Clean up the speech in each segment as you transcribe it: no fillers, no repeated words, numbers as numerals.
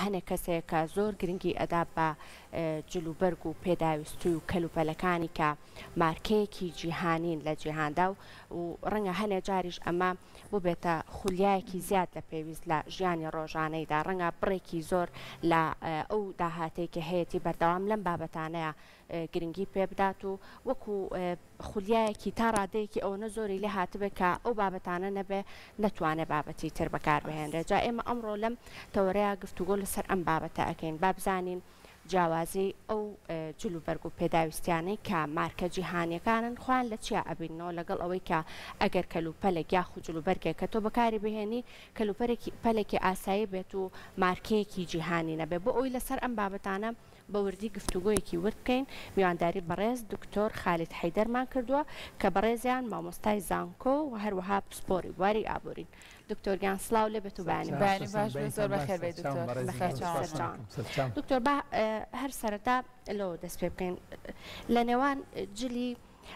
هەنێک کەسێک کە زۆر گرنگی ئەدا بە جلوبەرگ و پێداویستی و کەلوپەلەکانی کە مارکەیەکی جیهانین لە جیهاندا و ڕەنگە هەنێک جاریش ئەمە بۆ بێتە خولیایەکی زیاد لە پێویست لە ژیانی ڕۆژانەیدا ڕەنگە بڕێکی زۆر لە ئەو داهاتێکی هەیەی بەردەوام لەم بابەتانەیە گرنگی پێ بدات و وەکو خولیایەکی تا ڕادەیەکی ئەوە زۆری لێ هاتبێت کە ئەو بابەتانە نەبێ نەتوانێت بابەتی تر بەکاربهێنرێت. جا ئێمە ئەمڕۆ لەم تەورەیە گفتوگۆ لەسەر ئەم بابەتە ئەکەین با بزانین جیاوازی ئەو جلوبەرگ و پێداویستیانەی کە مارکە جیهانیەکانن خوان لە چیا ئەبینەوە لەگەڵ ئەوەی کە ئەگەر کەلوپەلێک یاخو جلوبەرگێک کە تۆ بەکاری بهێنی کەلوپەلێکی ئاسایی بێت و مارکەیەکی جیهانی نەبێت. بۆ ئەوی لەسەر ئەم بابەتانە بە وردی گفتوگۆیەکی ورد بکەین میوانداری بەڕێز دکتۆر خالید حەیدەرمان کردووە کە بەڕێزیان مامۆستای زانکۆ و هەروەها پسپۆری بواری ئابوورین. دکتۆر گیان سلااو لێ بێت و بانی باش زۆر بەخێر بێت دکتۆر با هەر سەرەتا لەوە دەست پێ بکەین لە نێوان جلی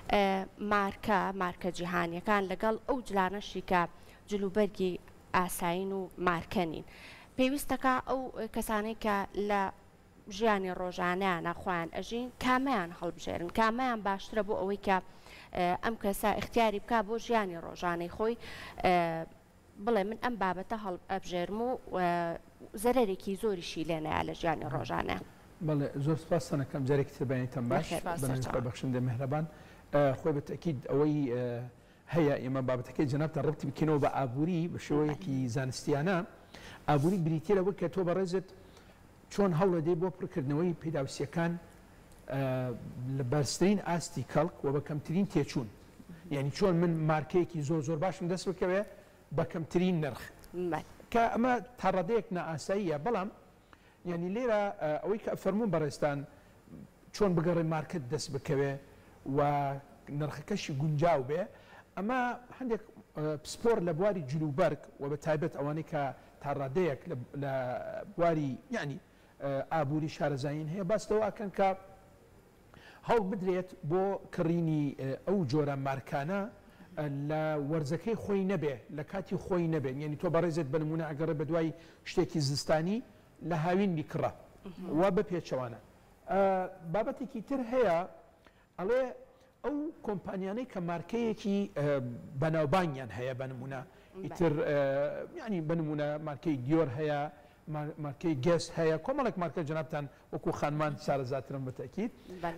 مارکە جیهانیەکان لەگەڵ ئەو جلانەشی کە جلوبەرگی ئاساین و مارکەنین پێویستەکە ئەو کەسانەی کە لە ژیانی ڕۆژانەیان ناخۆیان ئەژین کامیان هەڵبژێرن کامیان باشترە بۆ ئەوەی کە ئەم کەسا اختیاری بکە بۆ ژیانی ڕۆژانەی خۆی بڵێ من ئەم بابەتە هەڵ ئەبژێرم و زەرێکی زۆریشی لێنەیە لە ژیانی ڕۆژانە. بەڵێ زۆر سپاسەکەم جارێکی تربێنیتەم باش بەخشندە مهرەبان خۆی بە تەکید ئەوەی هەیە ئێمە بابەتەکەی جەنابتان ڕەبتی بکەینەوە بە ئابووری بە شێوەیەکی زانستیانە ئابووری بریتیرەوە کە تۆ بەڕێزت چۆن هەوڵەدەی بۆ پڕکردنەوەی پێداویستیەکان لە بەرزترین ئاستی کەڵک و بە کەمترین تێچوون یعنی چۆن من مارکەیەکی زۆر باشم دەست بکەوێ بە کەمترین نرخ کە ئەمە تاڕادەیەک نائاساییە بەڵام یعنی لێرە ئەوەی کە فەرموون بەڕێستان چۆن بگەڕێ مارکت دەست بکەوێ و نرخەکەشی گونجاو بێ ئەمە هەندێک پسپۆر لە بواری جلوبەرگ و بە تایبەت ئەوانەی کە تاڕادەیەک لە بواری یعنی ئابووری شارەزایین هەیە باستەوەکەن کە هەڵ بدرێت بۆ کڕینی ئەو جۆرە مارکانە لە وەرزەکەی خۆی نەبێ لە کاتی خۆی نەبێت یعنی تۆ بەڕێزت بنمونە ئەگەڕێ بە دوای شتێکی زستانی لە هاوین بیکڕە و بە پێچەوانە. بابەتێکی تر هەیە ئەڵێ ئەو کۆمپانیانەی کە مارکەیەکی بەناوبانگیان هەیە بنمونە ئیتر ینی بنمونە مارکەی دیۆر هەیە مارکەی گەست هەیە کۆمەڵێک مارکە جەنابتان وەکو خانمان شارەزاترم بە تەکید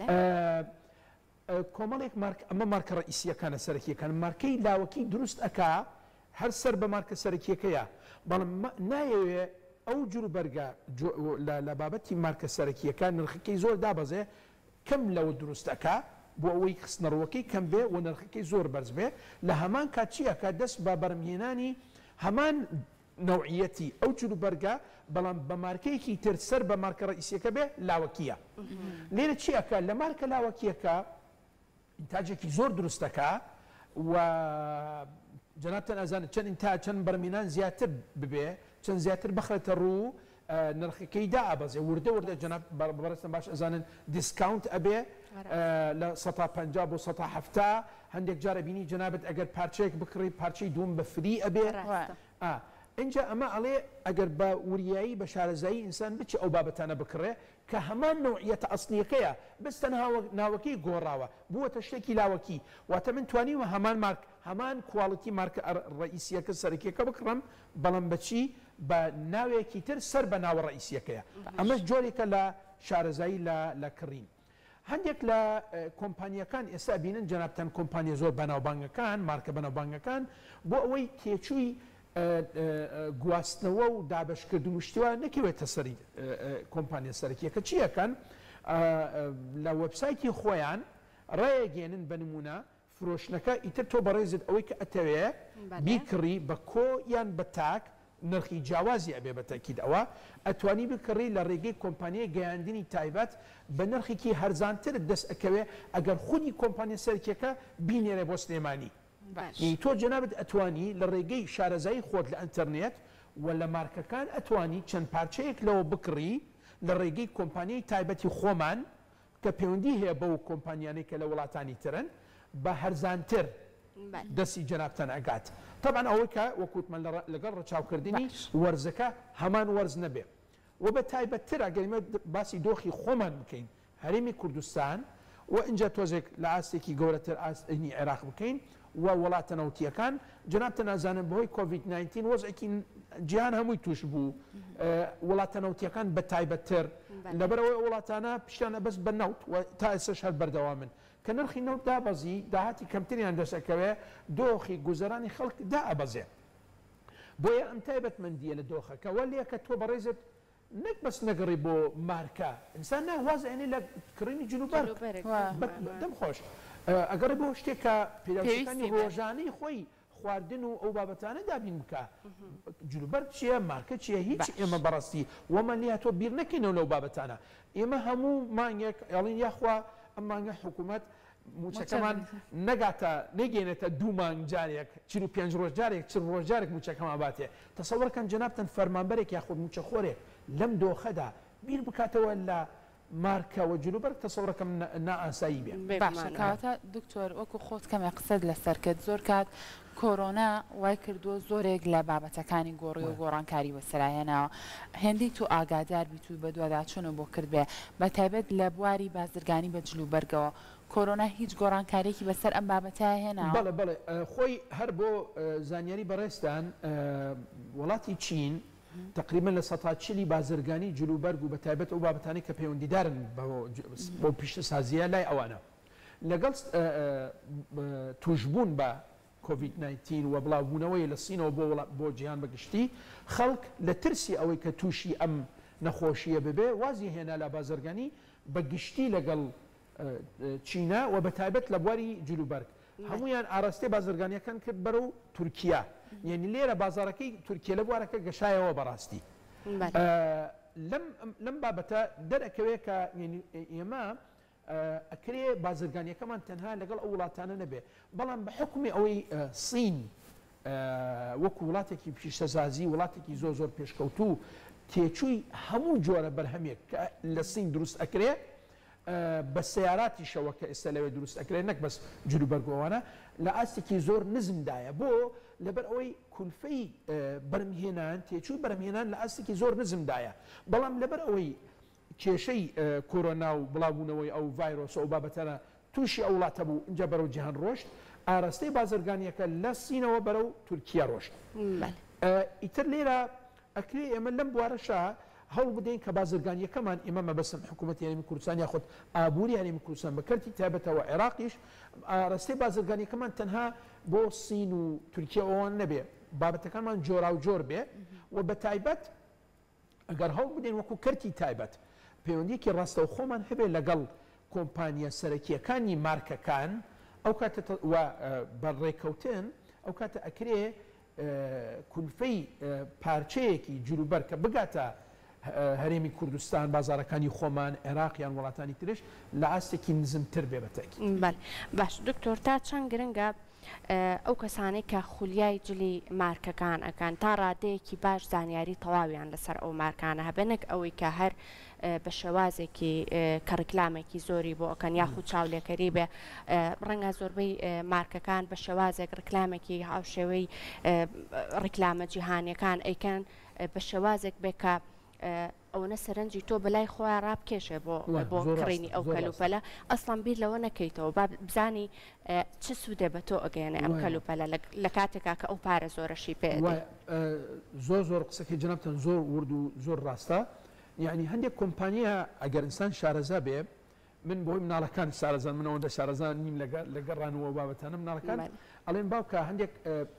کۆمەڵێک ئەمە مارکە ڕئیسیەکانە سەرەکیەکان مارکەی لاوەکی دروست ئەکا هەر سەر بە مارکە سەرەکیەکەیە بەڵام نایەوێ ئەو جلوبەرگە لە بابەتی مارکە سەرەکیەکان نرخەکەی زۆر دابەزێ کەم لەوە دروست ئەکا بۆ ئەوەی خستنەڕەوەکەی کەم بێ و نرخەکەی زۆر بەرز بێ لە هەمان کات چیەکە دەست بە بەرمهێنانی هەمان نوعیەتی ئەو جلوبەرگە بەڵام بە مارکەیەکی تر سەر بە مارکە ڕئیسیەکە بێ لاوەکیە لێرە چیەکە لە مارکە لاوەکیەکە ئینتاجێکی زۆر دروستەکە و جەنابتان ئەزانێت چەند بەرمهێنان زیاتر ببێ چەند زیاتر بخرێتە ڕوو نرخەکەی دابەزێ وردە جەناب بەڕێستان باش ئەزانن دیسکاونت ئەبێ لە 150 بۆ 170 هەندێک جارە بینی جەنابەت ئەگەر پارچەیەک بکڕی پارچەی دوم بە فری ئەبێ اینجا ئەمە ئەڵێ ئەگەر بە وریایی بە شارەزایی ئینسان بچ ئەو بابەتانە بکڕێ کە هەمان نوعیەتە ئەسڵیەکەیە بستە ناوەکەی گۆڕاوە بووەتە شتێکی لاوەکی واتە من توانیوە هەمان کواڵەتی مارکە ڕئیسیەکە سەرەکیەکە بکڕم بەڵام بەچی بە ناوێکی تر سەر بە ناوە ڕئیسیەکەیە ئەمە جۆرێکە لە شارەزایی لە کڕین. هەندێک لە کۆمپانیەکان ئێستا بینن جەنابتان کۆمپانیە زۆر بەناوبانگەکان مارکە بەناوبانگەکان بۆ ئەوەی تێچووی گواستنەوە و دابشکردن و شتیوان نەکەوێتە سەری کۆمپانیە سەرەکیەکە چیەکەن لە وەبسایتی خۆیان ڕێگەێنن بنمونە فرۆشتنەکە ئیتر تۆ بەڕێزت ئەوەی کە ئەتەوێ بیکڕی بە کۆ یان بە تاک نرخی جیاوازی ئەبێ بە تەکید ئەوە ئەتوانی بکڕی لە ڕێگەی کۆمپانیای گەیاندنی تایبەت بە نرخێکی هەرزانتر دەست ئەکەوێ ئەگەر خودی کۆمپانیە سەرکیەکە بینێرە بۆ سلێمانی تۆ جەنابەت ئەتوانی لە ڕێگەی شارەزایی خۆت لە ئینتەرنێت و لە مارکەکان ئەتوانی چەند پارچەیەک لەوە بکڕی لە ڕێگەی کۆمپانیای تایبەتی خۆمان کە پەیوەندی هەیە بەو کۆمپانیانەی کە لە وڵاتانی ترن بە هەرزانتر دەستی جەنابتان ئەگات طبعا ئەوەی کە وەکوتمان لەگەڵ ڕەچاوکردنی وەرزەکە هەمان وەرز نەبێ و بە تایبەتتر ئەگەریمە باسی دۆخی خۆمان بکەین هەرێمی کوردستان و اینجا تۆزێک لە ئاستێکی گەورەتر ئاستنی عێراق بکەین و وڵاتە نەوتیەکان جنابتە نازانم بەهۆی کۆڤید-19 وەزعێکی جیهان هەمووی توش بوو وڵاتە نەوتیەکان بە تایبەتتر لەبەرەوەی وڵاتانە پیشیانە بەس بە نەوت و تا ئێستاش هەر بەردەوامن کە نرخی نەوت دابەزی داهاتی کەمتریان دەسەکەوێ دۆخی گوزەرانی خەڵک دائەبەزێ بۆیە ئەم تایبەتمەندیە لە دۆخەکە وە لێ کە تۆ بەڕێزت نەک بەس نەگەڕی بۆ مارکە ئینسان ناوازێنی لە کڕینی جلوبەر دەم خۆش ئەگەڕی بۆ شتێکە پێداویستەکانی ڕۆژانەی خۆی خواردن و ئەو بابەتانە دابین بکە جلوبەر چییە مارکە چییە هیچ ئێمە بەڕاستی وەمە لێ تۆ بیر نەکەینەوە لەو بابەتانە ئێمە هەموو مانگێک ئەڵین یاخوا ئەم مانگە حکوومەت موچەکەمان نەگاتە نەگەێنێتە دوو مانگ جارێک 45 ڕۆژ جارێک 40 ڕۆژ جارێک موچەکەمان باتێ تەسەوەرکەن جەنابتەن فەرمانبەرێک یاخود موچەخۆرێک لەم دۆخەدا بیر بکاتەوە لە مارکە و جلوبەر تەسەوەرەکەم نائاسایی بێ باشە کەواتە دکتۆر وەکو خۆت کەمێ قسەت لەسەر کرد زۆر کات کۆرۆنا وای کردووە زۆرێک لە بابەتەکانی گۆڕی و گۆڕانکاری بەسەرایەنەوە هێندی تو ئاگادار بیت و بە دوواداچوونە بۆ کرد بێ بە تایبەت لە بواری بازرگانی بە جلوبەرگەوە کۆرۆنا هیچ گۆڕانکارێکی بەسەر ئەم بابەتە هێنا بەڵێ بەڵێ خۆی هەر بۆ زانیاری بەڕێستان وڵاتی چین تقریبا لە 140 بازرگانی جلوبەرگ و بە تایبەت ئەو بابەتانی کە پەیوەندیدارن بۆ پیشەسازیە لای ئەوانە لەگەڵ توشبوون بە کۆڤید-19 و بڵاوبوونەوەی لە سینەوە بۆ جیهان بەگشتی خەڵک لە ترسی ئەوەی کە تووشی ئەم نەخۆشیە ببێ وازی هێنا لە بازرگانی بەگشتی لەگەڵ چینە و بە تایبەت لە بواری جلوبەرگ هەمویان ئاراستەی بازرگانیەکان کرد بەرەو تورکیا یعنی لێرە بازارەکەی تورکیا لە بوارەکە گەشایەوە بەڕاستی لەم بابەتە دەرەکەوێت کە ئێمە ئەکرێ بازرگانیەکەمان تەنها لەگەڵ ئەو وڵاتانە نەبێ بەڵام بە حکومی ئەوەی سین وەکو وڵاتێکی پیشەسازی وڵاتێکی زۆر پێشکەوتوو تێچووی هەموو جۆرە بەرهەمێک کە لە سین دروست ئەکرێ بە سیاراتی شەوە کە ئێستا لەوێ دروست ئەکرێت نەک بەس جلوبەرگەوانە لە ئاستێکی زۆر نزمدایە بۆ لەبەر ئەوەی کولفەی بەرمهێنان تێچووی بەرمهێنان لە ئاستێکی زۆر نزمدایە بەڵام لەبەر ئەوەی کێشەی کۆرۆنا و بڵاوبوونەوەی ئەو ڤایرۆسە و بابەتەنە تووشی ئەو وڵاتە بوو اینجا بەرەو جیهان ڕۆشت ئاراستەی بازرگانیەکە لە سینەوە بەرەو تورکیا ڕۆشت ئیتر لێرە ئەکرێ ئێمە لەم بوارەشە هەوڵ بدەین کە بازرگانیەکەمان ئێمە مەبەستم حکوومەتی یاریمی کوردستان یاخود ئابووری یاریمی کوردستان بەکەرتی تایبەتەوە عێراقیش ئاراستەی بازرگانیەکەمان تەنها بۆ سین و تورکیا ئەوان نەبێ بابەتەکانمان جۆرا و جۆر بێ و بە تایبەت ئەگەر هەوڵ بدەین وەکو کەرتی تایبەت پەیوەندیەکی ڕاستە و خۆمان هەبێ لەگەڵ کۆمپانیە سەرەکیەکانی مارکەکان ئەو کاتە بەڕێکەوتن ئەو کاتە ئەکرێ کولفەی پارچەیەکی جلوبەر کە بگاتە هەرێمی کوردستان بازارەکانی خۆمان عێراقیان وڵاتانی ترش لە ئاستێکی نزمتر بێ بەتەکی باش دکتۆر تا چەند گرنگە ئەو کەسانەی کە خولیای جلی مارکەکان ئەکەن تا ڕادەیەکی باش زانیاری تەواویان لەسەر ئەو مارکانە هەبێنێک ئەوەی کە هەر بە شێوازێکی کە ڕکلامێکی زۆری بۆ ئەکەن یاخود چاولێکەری بێ ڕەنگە زۆربەی مارکەکان بە شێوازێک ڕکلامێکی هاوشێوەی ڕکلامە جیهانیەکان ئەیکەن بە شێوازێک بێ کە ئەوەنە سەرنجی تۆ بەلای خۆیان ڕابکێشێ بۆ کڕینی ئەو کەلوپەلە ئەسڵان بیر لەوە نەکەیتەوە بزانی چ سوودێ بە تۆ ئەگەێنێ ئەم کەلوپەلە لە کاتێکا کە ئەو پارە زۆرەشی پێ زۆر قسەکەی جنابتەن زۆر ورد و زۆر ڕاستە یعنی هەندێک کۆمپانیە ئەگەر ئینسان شارەزا بێ من بۆی مناڵەکان شارەزان منەوەندە شارەزان نیم لەگەڕانەوە بابەتانە مناڵەکان ئەڵێن باوکە هەندێک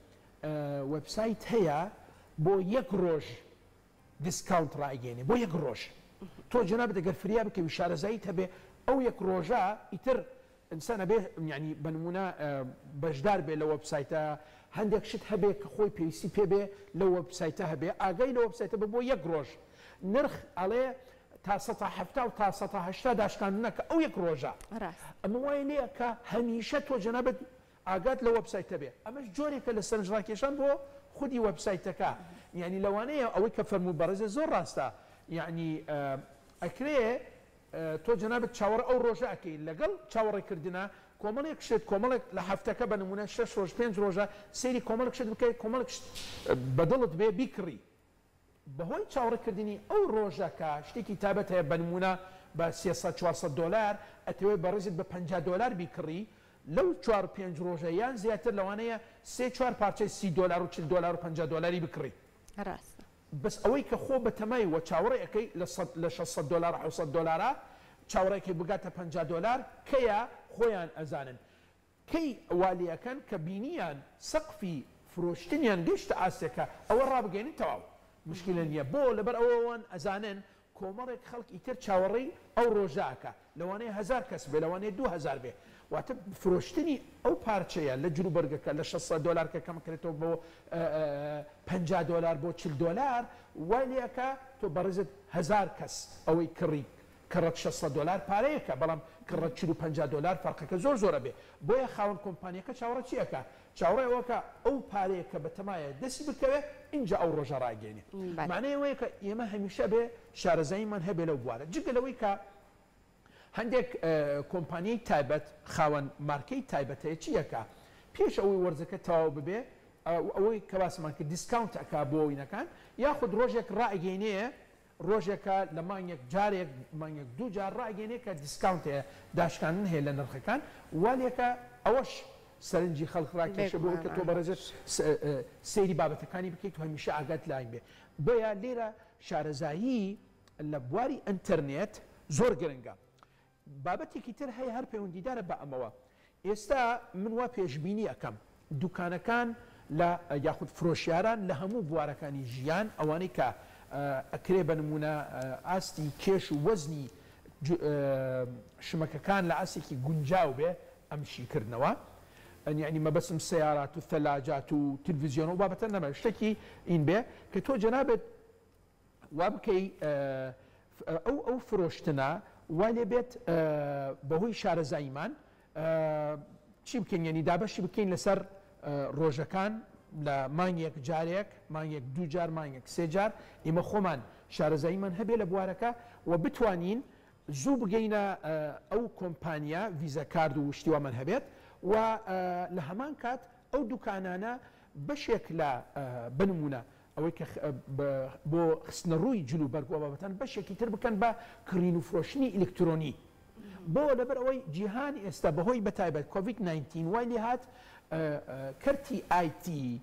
وەبسایت هەیە بۆ یەک ڕۆژ دیسکاونت ڕایگەێنێ بۆ یەک ڕۆژ تۆ جەنابەت ئەگەر فریا بکەوی شارەزاییت هەبێ ئەو یەک ڕۆژە ئیتر ئینسانە بێ ینی بەنمونە بەشدار بێ لە وەبسایتە هەندێک شت هەبێ کە خۆی پێویستی پێ بێ لە وەبسایتە هەبێ ئاگای لە وەبسایتە بە بۆ یەک ڕۆژ نرخ ئەڵێ تا 170 و تا 180 داشکاندنەکە ئەو یەک ڕۆژە ئەمە وایە لێ کە هەمیشە تۆ جەنابەت ئاگات لە وەبسایتە بێ ئەمەش جۆرێکە لە سەرنجڕاکێشان بۆ خودی وەبسایتەکە یعنی لەوانەیە ئەوەی کە فەرموو بەڕێزە زۆر ڕاستە یعنی ئەکرێ تۆ جەنابەت چاوەڕ ئەو ڕۆژە ئەەکەی لەگەڵ چاوەڕێکردنە کۆمەڵێک شت کۆمەڵێک لە هەفتەکە بە نمونە 6 ڕۆژ 5 ڕۆژە سێری کۆمەڵک شت بکەیت کۆمەڵک بەدڵت بێ بیکڕی بەهۆی چاوەڕێکردنی ئەو ڕۆژە کە شتێکی تابەت هەیە بنمونە بە 300-400 دلار ئەتەوەی بەڕێزت بە 50 دلار بیکڕی لەو 4-5 ڕۆژە یان زیاتر لەوانەیە 3-4 پارچەی 30 دلار و 40 دلار و 50 دلاری بکڕی ڕاستە بەس ئەوەی کە خۆ بەتەمای وە چاوەڕێەکەی لە 600 دلار 700 دلارە چاوەڕێکی بگاتە 50 دلار کەیە خۆیان ئەزانن کەی ئەوالیەکەن کە بینیان سەقفی فرۆشتنیان گەشتە ئاسێکە ئەوە ڕابگەێنی تەواو مشکلە نییە بۆ لەبەر ئەوەوان ئەزانن کۆمەڵێک خەڵک ئیتر چاوەڕێی ئەو ڕۆژاکە لەوانەیە 1000 کەس بێ لەوانەیە 2000 بێ واتە فرۆشتنی ئەو پارچەیە لە جلوبەرگەکە لە 600 دلار کە کەمکرێتەوە بۆ 50 دلار بۆ 40 دلار وای لێەکە تۆ بەڕێزت 1000 کەس ئەوەی کڕی کڕەت 600 دلار پارەیەکە بەڵام کڕەت 40-50 دلار فەرقەکە زۆر زۆرە بێ بۆیە خاوەن کۆمپانیەکە چاوەڕە چیەکە چاوەڕێەوەکە ئەو پارەیە کە بەتەمایە دەستی بکەوێت اینجا ئەو ڕۆژە ڕاگەێنێ معنەیەوەیە کە ئێمە هەمیشە بێ شارەزاییمان هەبێ لەو بوارە جگە لەوەی کە هەندێک کۆمپانیای تایبەت خاوەن مارکەی تایبەتەیە چیەکە پێش ئەوەی وەرزەکە تەواو ببێ ئەوەی کە باسمان کرد دیسکاونت ئەکا بۆ وینەکان یاخود ڕۆژێک ڕائگەینەیە ڕۆژێکە لە مانگێک جارێک مانگێک دوو جار ڕائگەینێ کە دیسکاونت هەیە داشکاندن هەیە لە نرخەکان والێکە ئەوەش سەرنجی خەڵک ڕاکێشە بۆ کە تۆ بەڕێزت سەیری بابەتەکانی بکەیت و هەمیشە ئاگات لاین بێ بۆیە لێرە شارەزایی لە بواری ئینتەرنێت زۆر گرنگە بابەتێکی تر هەیە هەر پەیوەندیدارە بە ئەمەوە ئێستا من وا پێشبینی ئەەکەم دوکانەکان لە یاخود فرۆشیاران لە هەموو بوارەکانی ژیان ئەوانەی کە ئەکرێ بە نمونە ئاستی کێش و وەزنی شمەکەکان لە ئاسێکی گونجاو بێ ئەم شیکردنەوە یعنی مەبەسم سیارات و ثەلاجات و تلڤیزیۆن و بابەتە نەمە شتێکی ئین بێ کە تۆ جەنابێت وا بکەی ئەو فرۆشتنە وا لێ بێت بەهۆی شارەزاییمان چی بکەین یعنی دابەشی بکەین لەسەر ڕۆژەکان لە مانگێک جارێک مانگێک دوو جار مانگێک سێ جار ئێمە خۆمان شارەزاییمان هەبێ لە بوارەکە و بتوانین زوو بگەینە ئەو کۆمپانیا ڤیزە کارد و شتیوامان هەبێت و لە هەمان کات ئەو دوکانانە بەشێک لە بنمونە ئەوەی کە بۆ خستنە ڕووی جلوبەرگ و بابەتان بەشێکی تر بکەن بە کڕین و فرۆشتنی ئیلکترۆنی بۆ لەبەر ئەوەی جیهانی ئێستا بەهۆی بەتایبەت کۆڤید-19 وای لێ هات کەرتی IT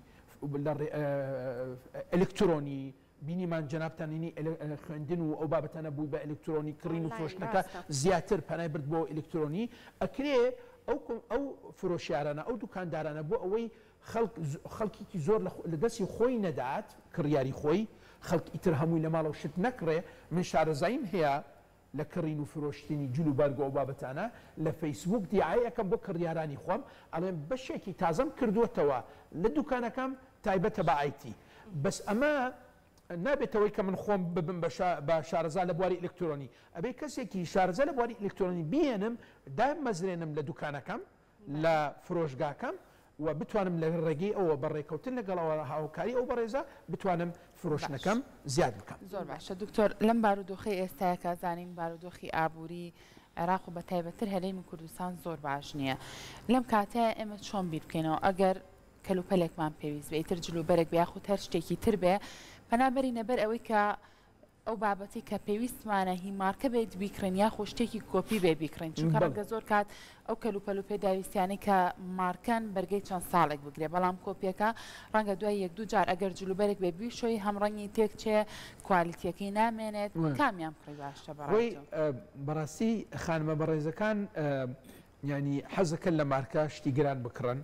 ئەلکترۆنی بینیمان جەنابتانینی خوێندن و ئەو بابەتانە بووی بە ئەلکترۆنی کڕین و فرۆشتنەکە زیاتر پەنای برد بۆ ئەلکترۆنی ئەکرێ ئەو فرۆشیارانە ئەو دوکاندارانە بۆ ئەوەی خەڵکیی زۆر لە دەستی خۆی نەدات کڕیاری خۆی خەڵک ئیتر هەمووی لە ماڵەوە شت نەکڕێ من شارەزاییم هەیە لە کڕین و فرۆشتنی جلوبەرگ و بابەتانە لە فەیسبوک دیعایەکەم بۆ کڕیارانی خۆم ئەڵێن بەشێکی تازەم کردووەتەوە لە دوکانەکەم تایبەتە بە IT بەس ئەمە نابێتەوەی کە من خۆم ببم بە شارەزا لە بواری ئلکترۆنی ئەبێ کەسێکی شارەزا لە بواری ئلکترۆنی بێنم دایم مەزرێنم لە دوکانەکەم لە فرۆشگاکەم و بتوانم لە ڕێگەی ئەوە بەڕێکەوتن لەگەڵەوە هاوکاری ئەو بەڕێزە بتوانم فرۆشتنەکەم زیاد بکەم زۆر باشە دکتۆر لەم بارودۆخی ئێستاکە زانین بارودۆخی ئابووری عێراق و بە تایبەتتر هەرێمی کوردستان زۆر باش نییە لەم کاتەیە ئێمە چۆن بیر بکەینەوە ئەگەر کەلوپەلێکمان پێویست بێ ئیتر جلوبەرێک بە یاخود هەر شتێکی تر بێ پەنابەری نەبەر ئەوەی کە ئەو بابەتی کە پێویستمانە هی مارکە بێت بیکڕین یاخۆ شتێکی کۆپی بێ بیکڕین چونکە ڕەنگە زۆر کات ئەو کەلوپەل و پێداویستیانەی کە مارکەن بەرگەی چەند ساڵێک بگرێ بەڵام کۆپیەکە ڕەنگە دوای یەک دوو جار ئەگەر جلوبەرێک بێ بیشۆی هەم ڕەنگی تێک چێ کوالیتیەکەی نامێنێت کامیان بکڕی باشە بەڕاستی خانمە بەڕێزەکان ینی حەزەکەن لە مارکە شتی گران بکڕن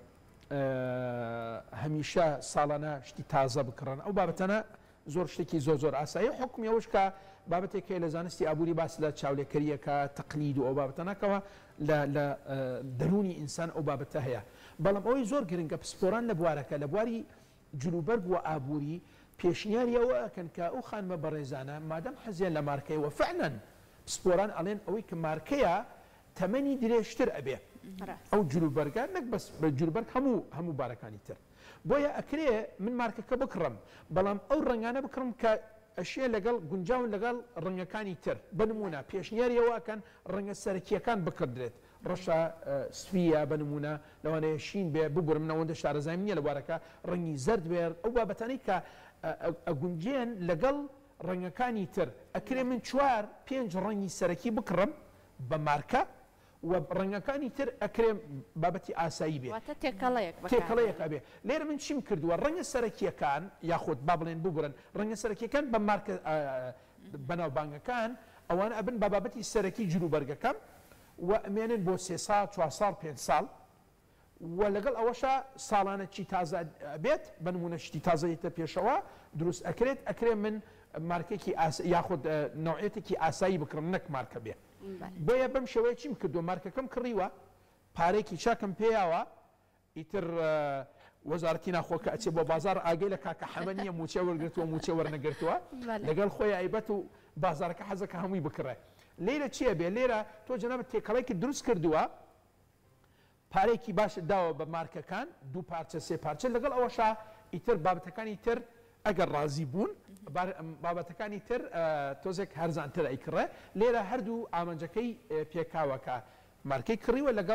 هەمیشە ساڵانە شتی تازە بکڕن ئەو بابەتەنە زۆر شتێکی زۆر ئاسایی حکمی ئەوش کە بابەتێکی لە زانستی ئابووری باس لە چاولێکەریەکە تەقلید و ئەو بابەتەنەکەەوە لە دەرونی ئینسان ئەو بابەتە هەیە بەڵام ئەوەی زۆر گرنگە پسپۆران لە بوارەکە لە بواری جلوبەرگ و ئابووری پێشنیاریەوە ئەکەن کە ئەو خانمە بەڕێزانە مادەم حەزیان لە مارکەیەوە فعلەن پسپۆران ئەڵێن ئەوەی کە مارکەیە تەمەنی درێژتر ئەبێ ئەو جلوبەرگە نەک بەس بە جلوبەرگ هەموو بارەکانی تر بۆیە ئەکرێ من مارکەکە بکڕم بەڵام ئەو ڕنگانە بکڕم کە ئەشیە لەگەڵ گونجاون لەگەڵ ڕنگەکانی تر بنمونە پێشنیاریەوەکەن ڕەنگە سەرکیەکان بکردرێت ڕەشە سفیە بنمونە لەوانەیە شین بێ بگورم نەوەندە شارەزای نیە لە بوارەکە ڕەنگی زرد بێر ئەو بابەتانی کە ئەگونجێن لەگەڵ ڕەنگەکانی تر ئەکرێ من 4-5 ڕەنگی سەرەکی بکڕم بە مارکە و ڕەنگەکانی تر ئەکرێ بابەتی ئاسایی بێ تێکەڵەیەک ئەبێ لێرە من چیم کردووە ڕەنگە سەرەکیەکان یاخود با بڵێن بگورن ڕەنگە سەرەکیەکان بە مارکە بەناوبانگەکان ئەوانە ئەبن بە بابەتی سەرەکی جلوبەرگەکەم و ئەمێنن بۆ 3 ساڵ 4 ساڵ 5 ساڵ و لەگەڵ ئەوەشە ساڵانە چی تازە بێت بنمونە شتی تازەیەتە پێشەوە دروست ئەکرێت من مارکێکی یاخود نوعێتێکی ئاسایی بکڕم نەک مارکە بێ بۆیە بەم شێوەیە چیم کردو مارکەکەم کڕیوە پارێکی چاکم پێیاوە ئیتر وەزارەتی ناخۆکە ئەچێ بۆ بازار ئاگەی لە کاکە حەمەنیە موچە وەرگرتووە موچە وەرنەگرتووە لەگەڵ خۆی ئایبەت و بازارەکە حەزەکە هەمووی بکڕێ لێرە چییە بێ لێرە تۆ جەنابەت تێکەڵێکی دروست کردووە پارێکی باش داوە بە مارکەکان 2 پارچە 3 پارچە لەگەڵ ئەوەشا ئیتر بابەتەکانی تر ئەگەر ڕازی بوون بابەتەکانی تر تۆزێک هەرزانتر ئەیکڕێ لێرە هەردوو ئامانجەکەی پێکاوەکە مارکەی کڕیوە لەگەڵ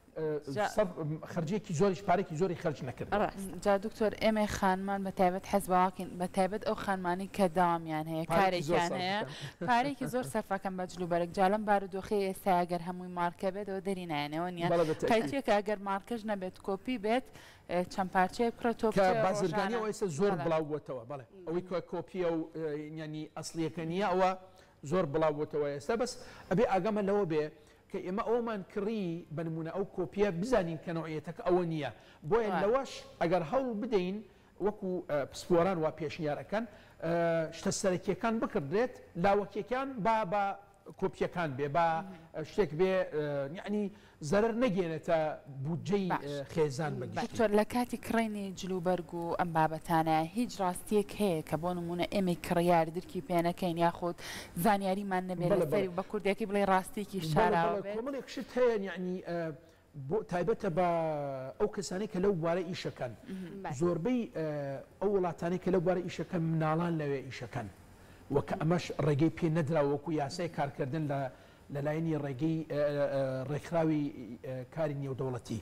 خرجێکی زۆریش پارێکی زۆری خرج نەکرد جا دکتۆر ئێمە خانمان بە تایبەت حەزباواکەین بە تایبەت ئەو خانمانی کە داوامیان هەیە کارێکیان هەیە پارێکی زۆر سەرفەکەم بە جلوبەرێک جالم بارودۆخی ئێستا ئەگەر هەمووی مارکە بێتەوە دەری نایەنەوە نیە قەیتێکە ئەگەر مارکەش نەبێت کۆپی بێت چەند پارچەیە بکڕێتەوە بازرگانی ئەوە ئێستا زۆر بڵاو بووەتەوە بەڵێ ئەوەی کۆپیە و ینی ئەسڵیەکە نییە ئەوە زۆر بڵاو بووەتەوە ئێستا بەس ئەبێ ئاگەمە لەوە بێ کە ئێمە ئەومان کڕی بنمونە ئەو کۆپیە بزانین کە نوعیەتەکە ئەوە نییە بۆیە لەوەش ئەگەر هەوڵ بدەین وەکو پسپۆران وا پێشنیارەکەن شتە سەرەکیەکان بکردرێت لاوەکیەکان با کۆپیەکان بێ با شتێک بێ یعنی زەرەر نەگێنێتە بودجەی خێزان بەگشتی دکتۆر لە کاتی کڕینی جلوبەرگ و ئەم بابەتانە هیچ ڕاستیەک هەیە کە بۆ نمونە ئێمە کڕیار درکی پێنەکەین یاخود زانیاریمان نەبێت لەسەری بە کوردێکی بڵێ ڕاستێکی شاراوە کۆمەڵێک شت هەیە یعنی بۆ تایبەتە بە ئەو کەسانی کە لەو بوارە ئیشەکەن زۆربەی ئەو وڵاتانی کە لەو بوارە ئیشەکەن مناڵان لەوێ ئیشەکەن وەکە ئەمەش ڕێگەی پێ نەدراوەکو یاسای کارکردن لەلایەنی ڕێگەی ڕێکخراوی کاری نێودەوڵەتی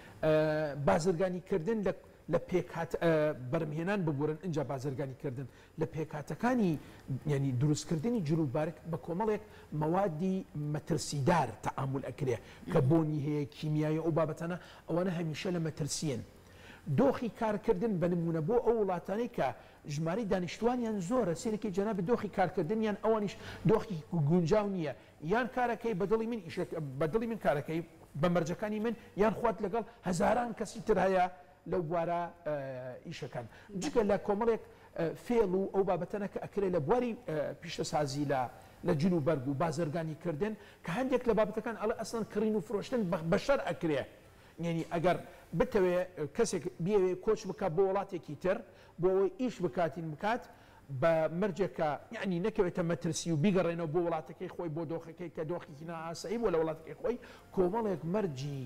بازرگانیکردن لە پێکات بەرمهێنان ببورن اینجا بازرگانیکردن لە پێکاتەکانی ینی دروستکردنی جلوبارک بە کۆمەڵێک مەوادی مەترسیدار تەعامل ئەکرێ کە بۆنی هەیە کیمیایی ئەو بابەتانە ئەوانە هەمیشە لە مەترسیەن دۆخی کارکردن بە نمونە بۆ ئەو وڵاتانەی کە ژماری دانیشتوانیان زۆرە سێرەکی جەنابی دۆخی کارکردنیان ئەوانیش دۆخی گونجاو نییە یان کارەکەی بەدڵی من کارەکەی بە مەرجەکانی من یان خوات لەگەڵ هەزاران کەسی تر هەیە لەو بوارە ئیشەکان جگە لە کۆمەڵێک فێڵ و ئەو بابەتەنە کە ئەکرێت لە بواری پیشەسازی لە جلوبەرگ و بازرگانیکردن کە هەندێک لە بابەتەکان ئەڵە ئەسڵەن کڕین و فرۆشتن بەشەر ئەکرێ یعنی ئەگەر بتەوێ کەسێک بێوێ کۆچ بکات بۆ وڵاتێکی تر بۆ ئەوەی ئیش بکاتین بکات بە مەرجێکە یعنی نەکەوێتە مەترسی و بیگەڕێنەوە بۆ وڵاتەکەی خۆی بۆ دۆخەکەی کە دۆخێکی نائاسایی بۆ لە وڵاتەکەی خۆی کۆمەڵێک مەرجی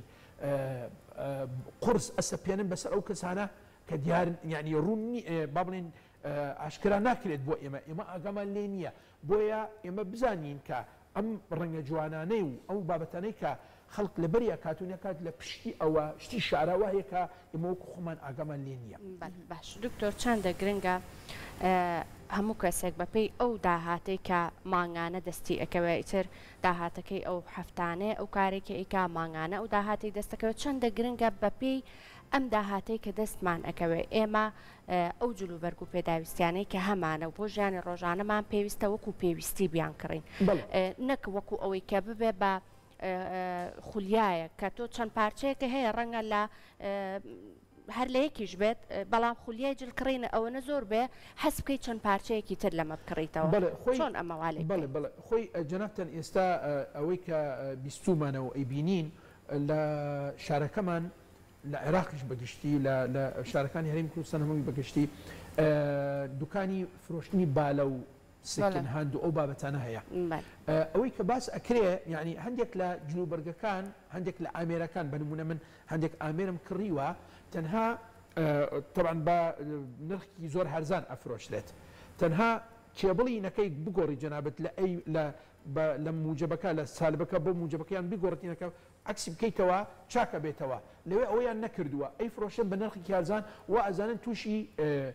قرس ئەسەپێنن بەسەر ئەو کەسانە کە دیارن یعنی ڕوونی با بڵێن ئاشکرا ناکرێت بۆ ئێمە ئاگامان لێ نییە بۆیە ئێمە بزانین کە ئەم ڕەنگە جوانانەی و ئەو بابەتانەی کە خەڵک لەبەری کاتونەکات لە پشتی ئەوە شتی شاراوە هەیەکە ئێمە وەکو خۆمان ئاگامان لێ نییە باش دکتۆر چەندە گرنگە هەموو کەسێک بەپێی ئەو داهاتەی کە مانگانە دەستی ئەەکەوێ ئیتر داهاتەکەی ئەو هەفتانێ ئەو کارێکی ئیکا مانگانە ئەو داهاتی دەستەکەوێت چەندە گرنگە بەپێی ئەم داهاتەی کە دەستمان ئەەکەوێ ئێمە ئەو جلوبەرگ و پێداویستیانەی کە هەمانە و بۆ ژیانی ڕۆژانەمان پێویستە وەکو پێویستی بیان کڕین نەک وەکو ئەوەی کە ببێ بە خولیایە کە تۆ چەند پارچەیەکە هەیە ڕەنگە لە هەر لە یەکیش بێت بەڵام خولیای جلکڕینە ئەوەنە زۆر بێ حەز بکەی چەند پارچەیەکی تر لەمە بکڕیتەوە چۆن ئەمەواڵێک بڵێ خۆی جەنابتەن ئێستا ئەوەی کە بیستومانەوە ئەیبینین لە شارەکەمان لە عێراقیش بەگشتی لە شارەکانی هەرێمی کوردستان هەمووی بەگشتی دوکانی فرۆشتنی بالە و سکن هاند و ئەو بابەتانە هەیە ئەوەی کە باس ئەکرێ یعنی هەندێک لە جلوبەرگەکان هەندێک لە ئامێرەکان بە نمونە من هەندێک ئامێرم کڕیوە تەنها طبعا بە نرخی زۆر هەرزان ئەفرۆشرێت تەنها کێبڵی نەکەی بگۆڕی جەنابەت لە موجبەکە لە سالبەکە بۆ موجبەکەیان بگۆڕێتینەکە عکسی بکەیتەوە چاکە بێتەوە لەوێ ئەوەیان نەکردووە ئەی فرۆشن بە نرخی هەرزان و ئەزانن تووشی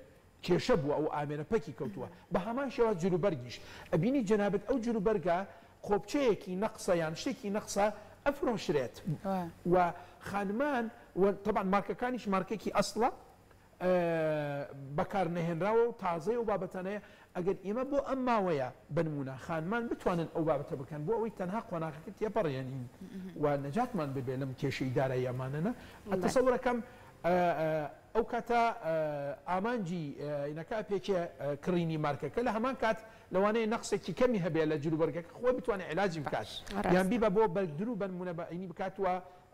کێشە بووە ئەو ئامێنە پەکی کەوتووە بە هەمان شێوە جلوبەرگیش ئەبینی جەنابەت ئەو جلوبەرگە قۆبچەیەکی نەقسە یان شتێکی نەقسە ئەفرۆشرێت و خانمان طبعا مارکەکانیش مارکێکی ئەسڵە بەکار نەهێنراوە و تازەی و بابەتانەیە ئەگەر ئێمە بۆ ئەم ماوەیە بنمونە خانمان بتوانن ئەو بابەتە بکەن بۆ ئەوەی تەنها قۆناغەکە تێپەڕێنین و نەجاتمان ببێ لەم کێشەی دارایی ئەمانەنە تەسەوورەکەم ئەو کاتە ئامانجی ئینەکە پێکێ کڕینی مارکەکە لە هەمان کات لەوانەیە نەقسێکی کەمی هەبێ لە جلوبەرگەکە خۆی بتوانێت علاجی بکات یان بیبە بۆ بەرگدر و بنمونە بە عینی بکاتوە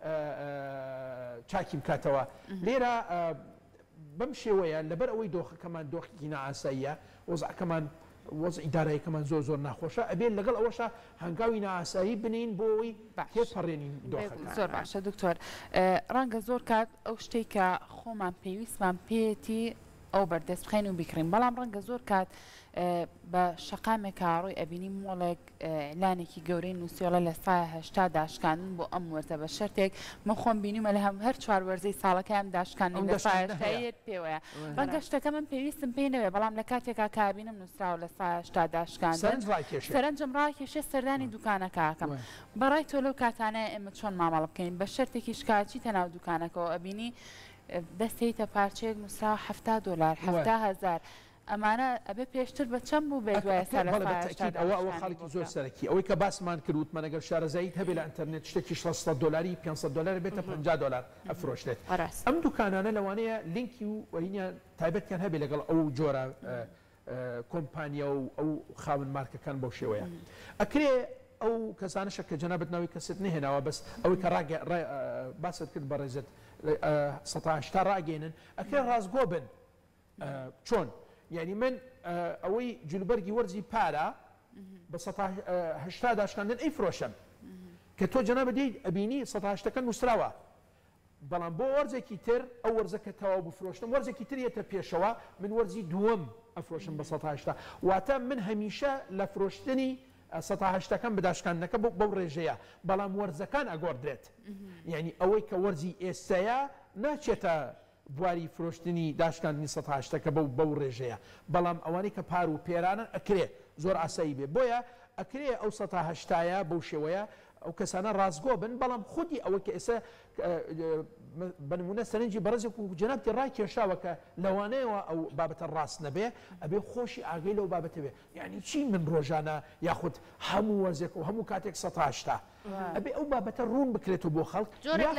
چاکی بکاتەوە لێرە بەم شێوەیە لەبەر ئەوەی دۆخەکەمان دۆخێکی نائاساییە وەزعەکەمان وەزعی داراییەکەمان زۆر ناخۆشە ئەبێت لەگەڵ ئەوەشە هەنگاوی نائاسایی بنین بۆ ئەوی تێپەڕێنین دۆخەکە. زۆر باشە دکتۆر ڕەنگە زۆر کات ئەو شتێک کە خۆمان پێویستمان پێێتی ئەو بەردەست بخەین و بیکڕین بەڵام ڕەنگە زۆر کات بە شەقامێکە ڕۆی ئەبینی مۆڵێک لانێکی گەورەی نووسیۆڵە لە سایە هەشتا داشکاندن بۆ ئەم وەرزە بە شەرتێک من خۆم بینیمە لە هەر چوار وەرزەی ساڵەکەیان داشکاندن لە سایەشتایت پێوەیە ڕەنگە شتەکە من پێویستم پێی نەوێ بەڵام لە کاتێکا کابینم نووسراوە لە سایەشتا داشکاندن سەرنجم ڕاکێشێ سەردانی دوکانەکەکەم بەڕای تۆ لەو کاتانەیە ئێمە چۆن مامەڵ بکەین بە شەرتێکی شکاچی تەناو دوکانەکەەوە ئەبینی دەستێتە پارچەیەک نووسراوە $70 $70,000 ئەمانە ئەبێ پێشتر بە چەند بوو بێت ئەوە خاڵێکی زۆر سەرەکی ئەوەی کە باسمان کردوتمە ئەگەر شارەزاییت هەبێت لە ئەنتەرنێت شتێکی $600 $500 بێتە $50 ئەفرۆشرێت ئەم دوکانانە لەوانەیە لینکی و وەرینە تایبەتیان هەبێت لەگەڵ ئەو جۆرە کۆمپانیا و ئەو خاون مارکەکان بەو شێوەیە ئەکرێ ئەو کەسانەشە کە جەنابەت ناوی کەست نهێناوە بەس ئەوەی کە باست کرد بە ڕێزت 180 ڕاگەێنن ئەکرێ ڕازگۆ بن چۆن یعنی من ئەوەی جلوبەرگی وەرزی پارە بە 180 داشکاندن ئەی فرۆشم کە تۆ جەنابەت دەیت ئەبینی 180ەکە نووسراوە بەڵام بۆ وەرزێکی تر ئەو وەرزەکە تەواو بفرۆشتم وەرزێکی تریەتە پێشەوە من وەرزی دووەم ئەفرۆشم بە 180 واتە من هەمیشە لە فرۆشتنی 180ەکەم بداشکاندنەکە بەو ڕێژەیە بەڵام وەرزەکان ئەگۆڕدرێت یعنی ئەوەی کە وەرزی ئێستەیە ناچێتە بواری فرۆشتنی داشکاندنی 180ەکە بەو ڕێژەیە بەڵام ئەوانەی کە پار و پێرانن ئەکرێ زۆر ئاسایی بێ بۆیە ئەکرێ ئەو 180ە بەو شێوەیە ئەو کەسانە ڕازگۆ بن بەڵام خودی ئەوە کە ئێستا بنمونە سەرنجی بەڕێزێک و جەنابی ڕای کێشاوە کە لەوانەیەوە ئەو بابەتە ڕاست نەبێ ئەبێ خۆشی ئاگەی لەو بابەتە بێ یعنی چی من ڕۆژانە یاخود هەموو وەرزێک و هەموو کاتێک 180 ئەبێ ئەو بابەتە ڕوون بکرێتەوە بۆ خەڵک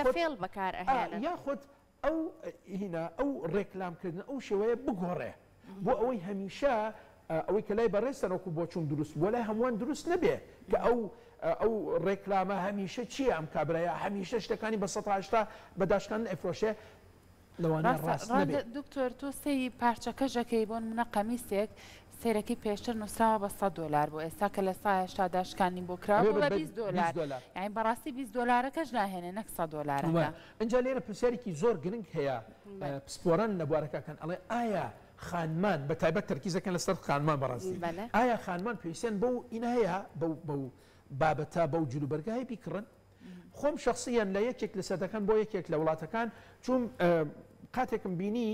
یاخود ئەو هینە ئەو ڕێکلامکردن ئەو شێوەیە بگۆڕێ بۆ ئەوەی هەمیشە ئەوەی کە لای بەڕێستەرەوەکو بۆ چوون دروست بۆ لای هەمووان دروست نەبێ کە ئەو ڕێکلامە هەمیشە چیە ئەم کابرایە هەمیشە شتەکانی بە 180 بەداشکان ئەفرۆشێ لەوانە ڕاست نەبێت. دکتۆر تۆ سەی پارچەکە ژەکەی بۆ منە قەمیسێک سێرەکی پێشتر نووسراوە بە $100 بۆ ئێستا کە لە سایەشتا داشکانی بۆ کراوە بە $20 یعنی بەڕاستی $20کەش ناهێنێ نەک $100. ئەنجا لێرە پرسیارێکی زۆر گرنگ هەیە پسپۆران لە بوارەکەکەن ئەڵێ ئایا خانمان بە تایبەت تەرکیزەکەن لەسەر خانمان بەڕاستی ئایا خانمان پێویستیان بەو ئینە هەیە بەو بابەتە بەو جلوبەرگە هەیە بیکڕن خۆم شخصیان لە یەکێک لە سەدەکان بۆ یەکێک لە وڵاتەکان چوم کاتێکم بینی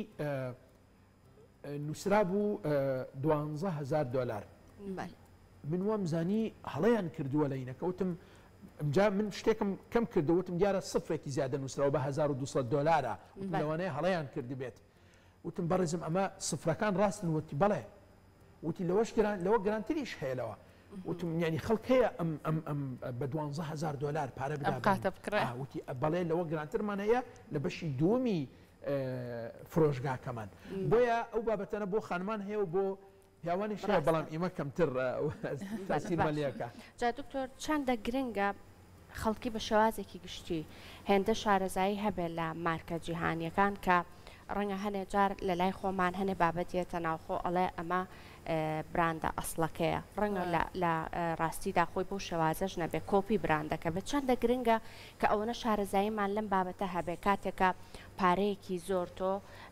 نووسرا بوو $12,000 من وام زانی هەڵەیان کردووە لە اینەکەوتم ئەمجا من شتێکم کەم کردوتم دیارە سفرێکی زیادە نووسراوە بە $1,200 لەوانەیە هەڵەیان کردی بێت وتم بەڕێزم ئەمە سفرەکان ڕاستن وتی بەڵێ وتی لەوە گرانتریش هەیەلەوە وتم یعنی خەڵک هەیە ئەم بە $12,000 پارە بدا وتی بەڵێ لەوە گرانترمان هەیە لە بەشی دووەمی فرۆشگاکەمان بۆیە ئەو بابەتەنە بۆ خانمان هەیە و بۆ پیاوانی شێ بەڵام ئێمە کەمتر تاسیرمەلیەکە. جا دکتۆر چەندە گرنگە خەڵکی بە شێوازێکی گشتی هێندە شارەزایی هەبێت لە مارکە جیهانیەکان کە ڕەنگە هەنێ جار لە لای خۆمان هەنێ بابەتێتە ناوخۆ ئەڵێ ئەمە براندە ئەسڵەکەیە ڕەنگە لە ڕاستیدا خۆی بۆ شێوازەش نەبێت کۆپی براندەکە بە چەندە گرنگە کە ئەوەنە شارەزاییمان لەم بابەتە هەبێ کاتێکە پارەیەکی زۆر تۆ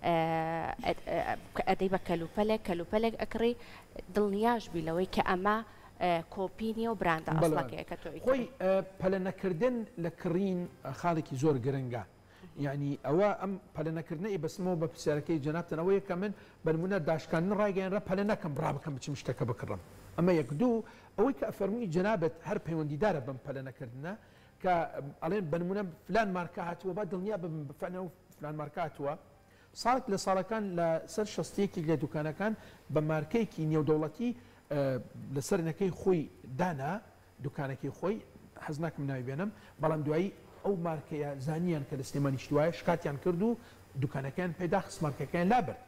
ئەدەی بە کەلوپەلێک ئەکڕی دڵنیاش بیلەوەی کە ئەمە کۆپینی و براندە ئەسڵەکەیە کە تۆ خۆی پەلە نەکردن لە کڕین خاڵێکی زۆر گرنگە يعني ئەوە ئەم پەلەنەکردنەی بەسمەوە بە پرسیارەکەی جەنابتان ئەوەیە کە من بەنمونە داشکاندن ڕایگەیاندرا پەلە نەکەم بڕا بکەم بچم شتەکە بکڕم ئەمە یەک دوو ئەوەی کە ئەفەرمووی جەنابەت هەر پەیوەندیدارە بەم پەلەنەکردنە کە ئەڵێن بەنمونە فلان مارکە هاتووە با دڵنیا ببن بفەنە و فلان مارکە هاتووە ساڵێک لە ساڵەکان لە سەر شەستەیەکی لە دوکانەکان بە مارکەیەکی نێودەوڵەتی لەسەر نەکەی خۆی دانا دوکانەکەی خۆی حەز ناکەم ناوی بێنم بەڵام دوایی ئەو مارکەیە زانیان کە لە سلێمانی شتوایە شکاتیان کرد و دوکانەکان پێدا خست مارکەکەیان لابرد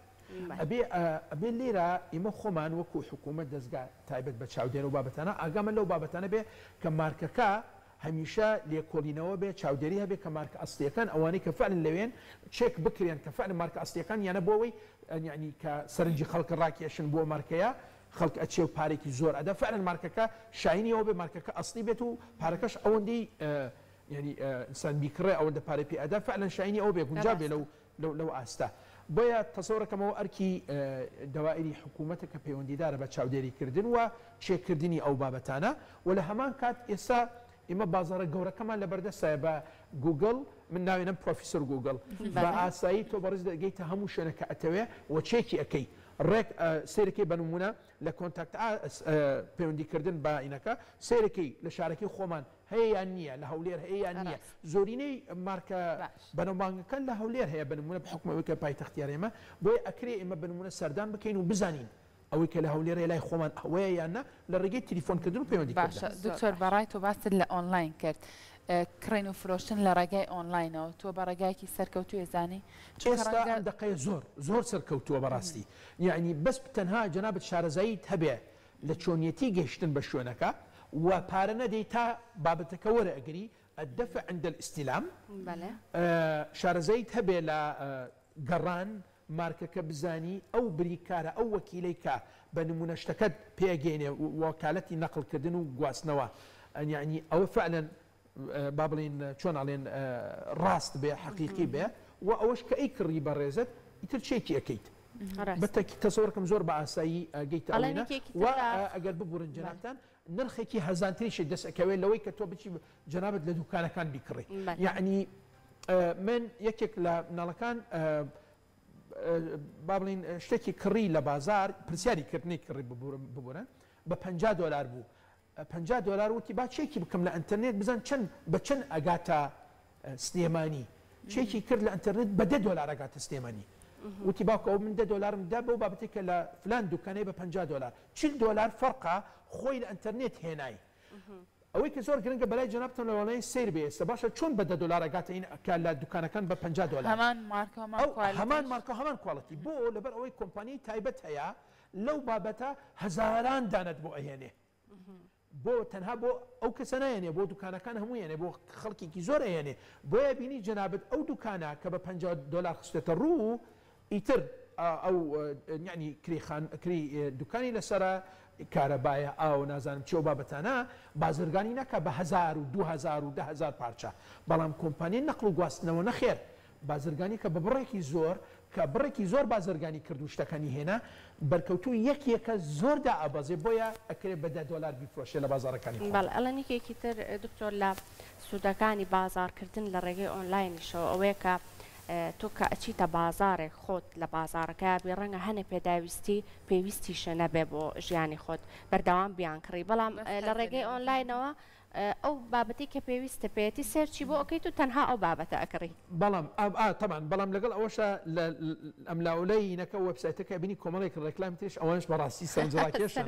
ئەبێ لێرە ئێمە خۆمان وەکو حکوومەت دەستگا تایبەت بە چاودێرە و بابەتانە ئاگامە لەو بابەتانە بێ کە مارکەکە هەمیشە لێکۆڵینەوە بێ چاودێری هەبێ کە مارکە ئەستیەکان ئەوانەی کە فعلن لەوێن چێک بکرێن کە فعلن مارکە ئەستیەکان یانە بۆەوەی یعنی کە سەرنجی خەڵک ڕاکێشن بۆ مارکەیە خەڵک ئەچێ و پارێکی زۆر ئەدا فعلن مارکەکە شاینیەوە بێ مارکەکە ئەستی بێت و پارەکەش ئەوەندەی يعني انسان بيكره او ده باري بي ادا فعلا شايني او بيكون جاب لو استا بويا تصورك ما اركي دوائري حكومتك بيوندي دار بتشاوديري كردن و تشيك كردني او بابتانا ولا همان كات اسا اما بازار جوره كمان لبردسه با جوجل من ناوينا بروفيسور جوجل باساي تو برز جيت همو شنكه اتوي وتشيكي اكي ريك سيركي بنمونه لكونتاكت بيوندي كردن با انكا سيركي لشاركي خومان هي النية لهولير هي النية زوريني ماركة بنومان كان لهولير هي بنمونه بحكم ويك باي تختيار ما بوي اكري اما بنمونه سردان بكين وبزانين او ويك لهولير لا خومان ويا انا لرجيت تليفون كدن بيوندي باشا دكتور برايتو باس اونلاين كرت كرينو فروشن لرجاي اونلاين او تو برجايكي سركوتو يزاني استا دقيقه زور سركوتو براستي يعني بس تنها جنابه شارزايد هبه لتشونيتي جيشتن بشونكا وبارنا ديتا بابتك ورا اجري الدفع عند الاستلام بله شارزايد هبه لا قران ماركه بزاني او بريكارا او وكيليكا بنمونه اشتكت بيجيني وكالتي نقل كدنو قواسنوا يعني او فعلا بابلين شلون علين راست به حقيقي به واوش كاي كري بريزت يترشيكي اكيد بتك تصوركم زور بعساي جيت علينا واقل ببورن جنابتان نرخيكي هزانتري شي دس كوين لوي كتو بشي جنابت لدكان كان بيكري يعني من يكك لنالكان بابلين اشتكي كري لبازار برسياري كرني كري ببورن ب $50 بو $50 وتي با شيكي بكم لانترنت بزن چن بچن اگاتا سليماني شيكي كرد لانترنت ب $10 اگاتا سليماني وتي باكو من $10 مدابو بابتك لفلان دكاني ب $50 $10 فرقه خوي الانترنت هناي اويك زور جرينجا بلاي جنابتهم لو سير بيس باشا شلون ب $10 اگاتا ان كان دكان كان ب $50 همان ماركه همان ماركه همان كواليتي بو لبر اوي كومباني تايبتها يا لو بابتها هزاران دانت بو اينه بو تنها بو او كسنه يعني بو دكانه كان همو يعني بو خلقي كي زور يعني بو يبيني جنابت او دكانه كب $50 خصته رو يتر او يعني كري دكاني لسرا كهرباء او نازانم چو بابتانا بازرگاني نكا ب 1000 و 2000 و 10000 پارچه بلام كومباني نقل گواستنەوە نەخێر بازرگانی کە بە بڕێکی زۆر کە بڕێکی زۆر بازرگانی کردو شتەکانی هێنا بەرکەوتوو یەکێکە زۆردا ئابەزێ بۆیە ئەکرێ بە $10 بیفرۆشێ لە بازارەکانی بەڵێ ئەڵەنێکێکی تر دکتۆر لە سوودەکانی بازارکردن لە ڕێگەی ئۆنلاینیشەوە ئەوەیە کە تۆ کە ئەچیتە بازارێک خۆت لە بازارەکە بێ ڕەنگە هەنێ پێویستیشە نەبێ بۆ ژیانی خۆت بەردەوام بیان کڕی بەڵام لە ڕێگەی ئۆنلاینەوە ئەو بابەتی کە پێویستە پێێتی سێرچی بۆ ئۆکەیت و تەنها ئەو بابەتە ئەکڕی بەڵام طبعا بەڵام لەگەڵ ئەوەشە ئەم لاولەیەکە وەبسایتەکە بینی کۆمەڵێک ڕێکلام ترش ئەوانش بەڕاستی سەرنجڕاکێشن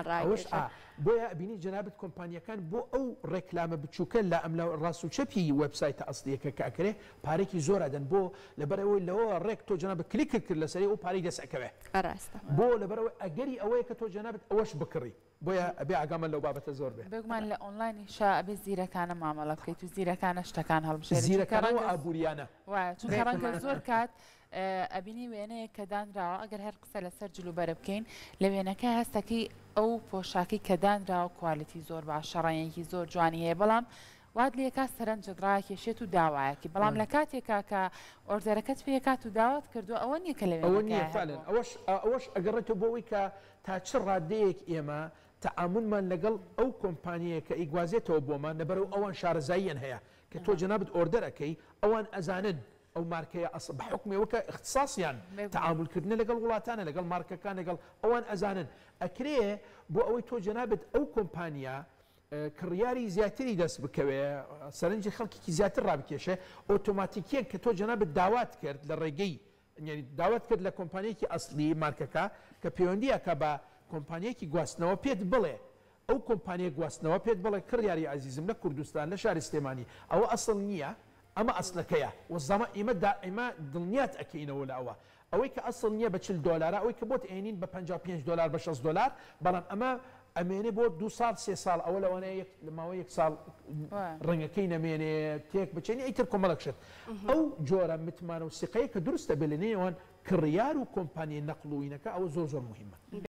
بۆیە بینی جنابەت کۆمپانیەکان بۆ ئەو ڕێکلامە بچووکە لە ئەم ڕاست و چەپی وەبسایتە ئەسڵیەکە کە ئەکرێ پارێکی زۆر ئەدەن بۆ لەبەرەوەی لەوە ڕێک تۆ جنابەت کلیک کرد لەسەری ئەو پارەی دەسەکەوێ بۆ لەبەرەوەی ئەگەری ئەوەیە کە تۆ جنابەت ئەوەش بکڕی بۆیە ئەبێ ئاگامە لەو بابەتە زۆر بێ بگومان لە ئۆنلاینی شا ئەبێ زیرەکانە مامەڵە بکەیت و زیرەکانە شتەکان هەڵبژێریت زیرەکانەوە ئابووریانە وایە چونکە ڕەنگە زۆر کات ئەبینی وێنەیە کە دانراوە ئەگەر هەر قسە لەسەر جلوبەرە بکەین لە وێنەکە هەستەکەی ئەو پۆشاکی کە دانراوە کوالیتی زۆر باش شەڕەیەکی زۆر جوانی هەیە بەڵام واد لێکا سەرنجت ڕاکێشێت و داوایەکی بەڵام لە کاتێکا کە ئۆردەرەکەت پێکات و داوات کردو ئەوە نییە کە لەوێ ئەوە نییە فعلەن ئەوەش ئەگەڕێتەوە بۆەوەی کە تا چ ڕادەیەک ئێمە تعاملمان لەگەڵ ئەو کۆمپانیە کە ئیگوازێتەوە بۆمان لەبەرەوە ئەوان شارەزاییان هەیە کە تۆ جنابەت ئۆردەرەکەی ئەوان ئەزانن ئەو مارکەیە بە حکمەوەکە اختصاسیان تعاملکردنە لەگەڵ وڵاتانە لەگەڵ مارکەکان لەگەڵ ئەوان ئەزانن ئەکرێ بۆ ئەوەی تۆ جەنابەت ئەو کۆمپانیا کڕیاری زیاتری دەست بکەوێ سەرنجی خەڵکیی زیاتر ڕابکێشێ ئۆتۆماتیکیان کە تۆ جەنابەت داوات کرد لە ڕێگەی داوات کرد لە کۆمپانیەکی ئەسلی مارکەکە کە پەیوەندیەکە بە کۆمپانیەکی گواستنەوە پێت بڵێ ئەو کۆمپانیە گواستنەوە پێت بڵێ کڕیاری عزیزم لە کوردستان لە شاری سلێمانی ئەوە ئەسڵ نییە ئەمە ئەسلەکەیە وەزەمە ئێمە دڵنیات ئەکەینەوە لە ئەوەی کە ئەسڵ نییە بە $40 ئەوەی کە بۆت ئێنین بە $55 بە $60 بەڵام ئەمە ئەمێنێ بۆ 2 ساڵ 3 ساڵ ئەوە لەوانەیە لە ماوەی 1 ساڵ ڕەنگەکەی نەمێنێ تێک بچێنی ئەیتر کۆمەڵەکشت ئەو جۆرە متمانە و سقەیە کە دروستە بێ لە نێوان کڕیار و کۆمپانیای نەقڵوینەکە ئەوە زۆر مهمە.